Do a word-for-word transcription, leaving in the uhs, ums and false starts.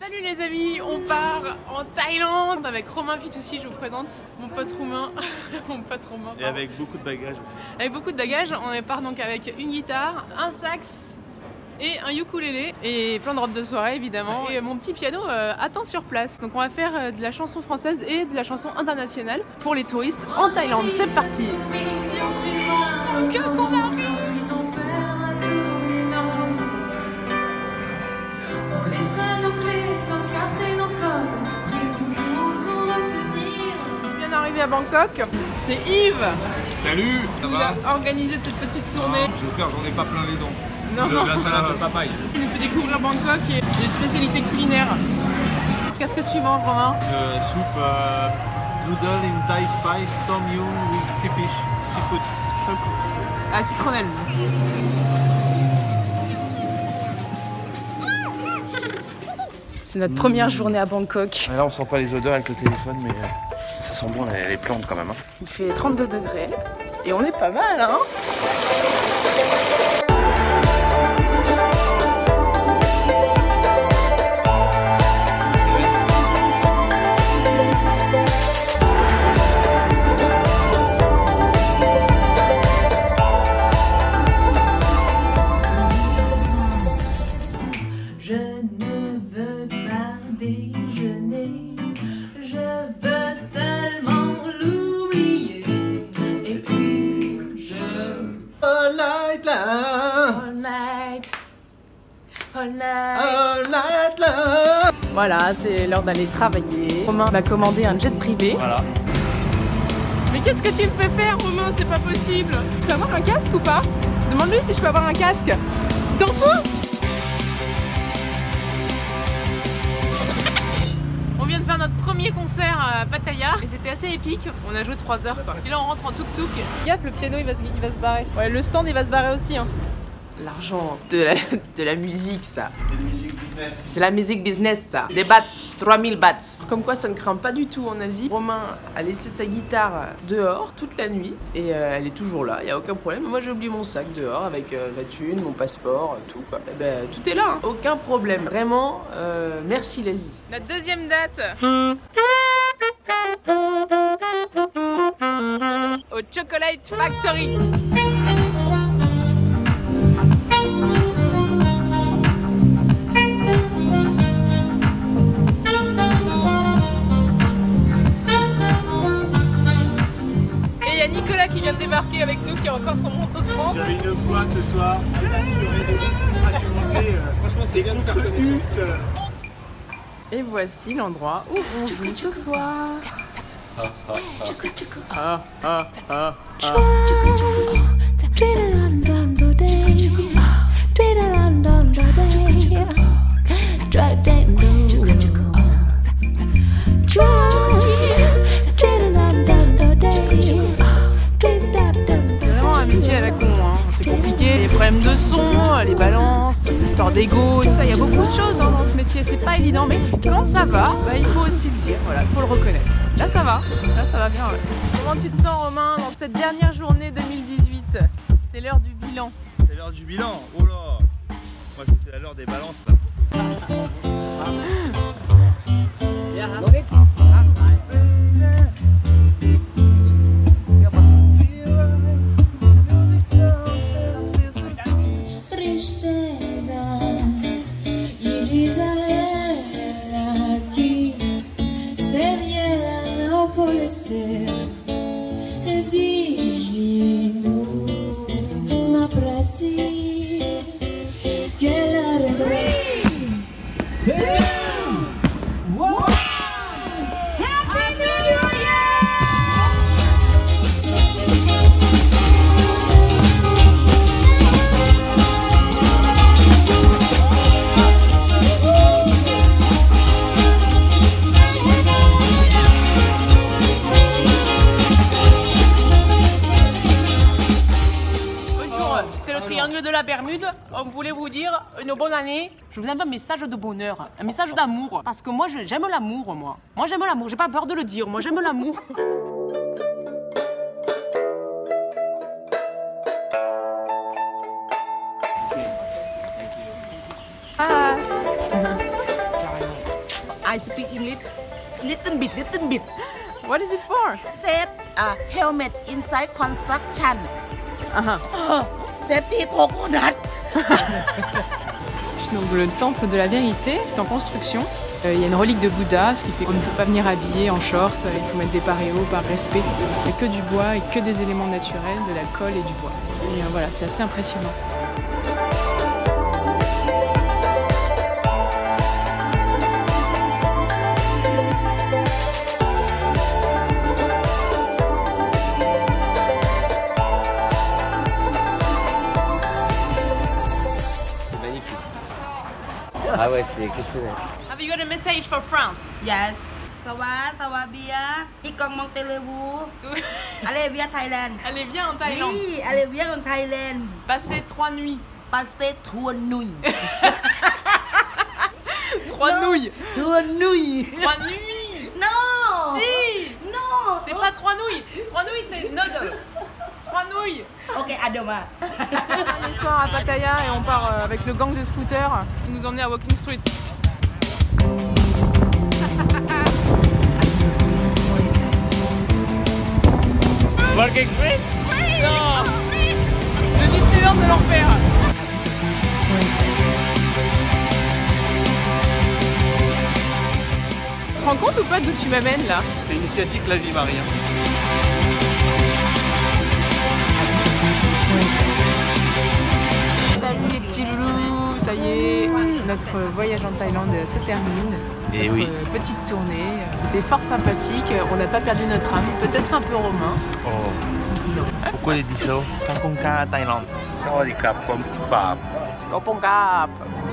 Salut les amis, on part en Thaïlande avec Romain Fitoussi, je vous présente mon pote roumain, mon pote roumain. Et avec beaucoup de bagages aussi. Avec beaucoup de bagages, on part donc avec une guitare, un sax et un ukulélé et plein de robes de soirée évidemment. Et mon petit piano euh, attend sur place. Donc on va faire euh, de la chanson française et de la chanson internationale pour les touristes en Thaïlande. C'est parti. Que qu'on a pris. À Bangkok, c'est Yves. Salut, ça qui va a organisé cette petite tournée. Ah, j'espère j'en ai pas plein les dents. Non, de non. la salade de papaye. Il nous fait découvrir Bangkok et les spécialités culinaires. Qu'est-ce que tu manges, Romain? euh, Soupe euh, noodle in Thai spice tom yum with sea fish, seafood. À citronnelle. C'est notre première journée à Bangkok. Là on sent pas les odeurs avec le téléphone mais euh, ça sent bon les, les plantes quand même. Hein. Il fait trente-deux degrés et on est pas mal, hein. Voilà, c'est l'heure d'aller travailler. Romain m'a commandé un jet privé. Voilà. Mais qu'est-ce que tu me fais faire, Romain? C'est pas possible. Je peux avoir un casque ou pas? Demande-lui si je peux avoir un casque. T'en fous? On vient de faire notre premier concert à Pattaya et c'était assez épique. On a joué trois heures quoi. Et là on rentre en tuk-tuk. Gaffe, le piano il va, se, il va se barrer. Ouais, le stand il va se barrer aussi. Hein. L'argent de la, de la musique, ça. C'est la musique business. C'est la musique business, ça. Des bahts, trois mille bahts. Comme quoi, ça ne craint pas du tout en Asie. Romain a laissé sa guitare dehors toute la nuit et euh, elle est toujours là, il n'y a aucun problème. Moi, j'ai oublié mon sac dehors avec euh, la thune, mon passeport, tout quoi. Et ben, tout est là, hein. Aucun problème. Vraiment, euh, merci l'Asie. La deuxième date. Au Chocolate Factory. Nicolas qui vient de débarquer avec nous, qui a encore son manteau de France. J'avais une voix ce soir, c'est assuré de ah, je suis monté, euh, franchement c'est bien de faire connaissance. Et voici l'endroit où on joue ce soir. Ah, ah, ah, ah. De son, les balances, l'histoire d'ego, tout ça, il y a beaucoup de choses hein, dans ce métier, c'est pas évident, mais quand ça va, bah, il faut aussi le dire, voilà, il faut le reconnaître. Là ça va, là ça va bien. Ouais. Comment tu te sens Romain dans cette dernière journée deux mille dix-huit? C'est l'heure du bilan. C'est l'heure du bilan, oh là. Moi j'étais à l'heure des balances là. Triangle de la Bermude, on voulait vous dire une bonne année. Je vous donne un message de bonheur, un message d'amour. Parce que moi, j'aime l'amour, moi. Moi, j'aime l'amour, j'ai pas peur de le dire. Moi, j'aime l'amour. Ah. I speak English little bit, little bit. What is it for? Said uh, helmet inside construction. Uh-huh. Oh, safety coconut. Donc le temple de la vérité est en construction. Euh, il y a une relique de Bouddha, ce qui fait qu'on ne peut pas venir habillé en short. Il faut mettre des paréos par respect. Il n'y a que du bois et que des éléments naturels, de la colle et du bois. Et euh, voilà, c'est assez impressionnant. Ah ouais, c'est exceptionnel. Have you got a message for France? Yes. Sawa, sawa bia. Ikong mong telewu. Allez, viens Thailand. Allez, viens en Thaïlande. Oui, allez, viens en Thaïlande. Passer trois nuits. Passer trois nuits. Trois Non. nouilles. Trois nuits. Trois nuits. Non. Si. Non. C'est pas trois nouilles. Trois nouilles, c'est noodle. Trois nouilles. Ok, à demain. Dernier soir à Pattaya et on part euh, avec le gang de scooters qui nous emmener à Walking Street. Walking Street? Non, le Disneyland de l'enfer. Tu te rends compte ou pas d'où tu m'amènes là? C'est initiatique La Vie Marie. Salut les petits loulous, ça y est, notre voyage en Thaïlande se termine. Et notre oui. petite tournée, c'était fort sympathique, on n'a pas perdu notre âme, peut-être un peu romain. Oh. Pourquoi les dit ça? Kampong Ka, Thaïlande. Sawadee krap, Kampong Ka. Kampong Gap.